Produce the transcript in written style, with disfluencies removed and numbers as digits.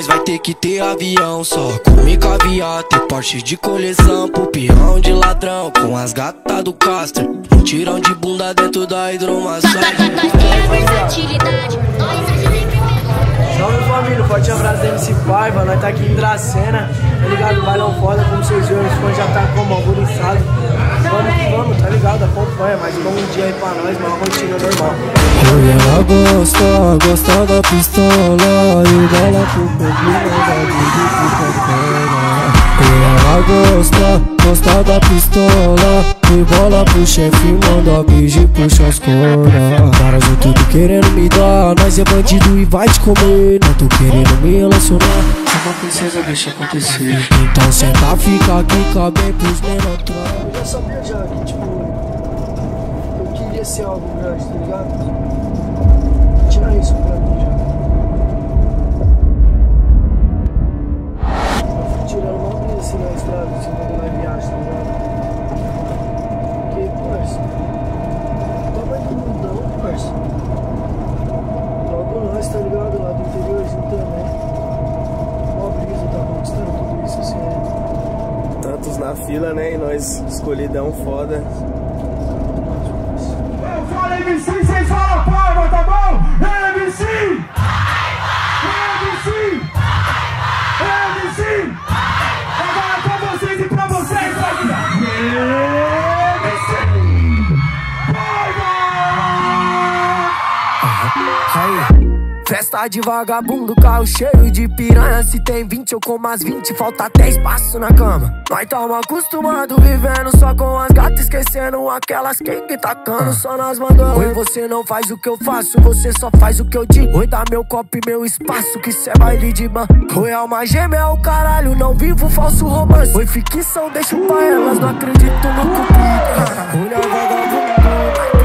nós vai ter que ter avião. Só come caviar, ter Porsche de coleção pro peão de ladrão, com as gatas do Castro, um tirão de bunda dentro da hidromassagem. Salve família, forte abraço da MC Paiva, nós tá aqui em Dracena, tá ligado? Bailão foda, como vocês viram, os fãs já tá como alvoroçado. Vamos que vamos, tá ligado? Acompanha, mas bom dia aí pra nós, uma rotina normal. E ela gosta da pistola e bola pro problema da vida pro fora. E ela gosta da pistola e bola pro chefe, manda beijo e puxa as cordas. Caras eu tudo querendo me dar, nós é bandido e vai te comer. Não tô querendo me relacionar, é uma princesa, deixa acontecer. Então senta, fica aqui, cabe pros menor atrás. Eu já sabia já que, tipo, eu queria ser algo grande, tá ligado? Tira isso pra mim já. Eu fui tirando uma brisa assim na estrada, assim, quando na viagem, tá ligado? Porque, parça, tamanho do mundão, parça. Logo nós, tá ligado? Lá do interiorzinho também. Uma brisa, tá conquistando tudo isso assim, né? Tantos na fila, né? E nós escolhidão foda. Eu falo MC, vocês falam Paiva, tá bom? MC! MC! MC! Agora pra vocês e pra vocês, família! MC! Paiva! Festa de vagabundo, carro cheio de piranha. Se tem 20 eu como as 20, falta até espaço na cama. Nós tamo acostumado vivendo só com as gatas, esquecendo aquelas que tacando só nas mangas. Oi, você não faz o que eu faço, você só faz o que eu digo. Oi, dá meu copo e meu espaço, que cê é baile de man. Oi, alma gêmea é o caralho, não vivo falso romance. Oi, ficção, deixo pra elas, não acredito no cupido. Olha vagabundo.